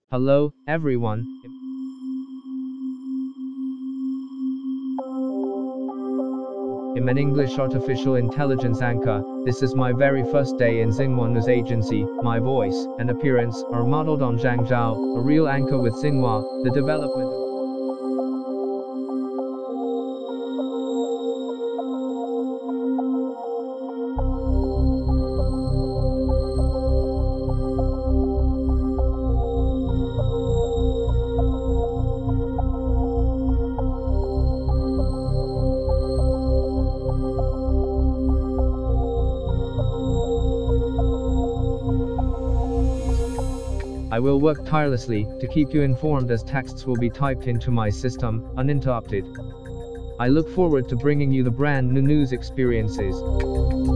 Hello, everyone. I'm an English artificial intelligence anchor. This is my very first day in Xinhua News Agency. My voice and appearance are modeled on Zhang Zhao, a real anchor with Xinhua. The development I will work tirelessly to keep you informed as texts will be typed into my system, uninterrupted. I look forward to bringing you the brand new news experiences.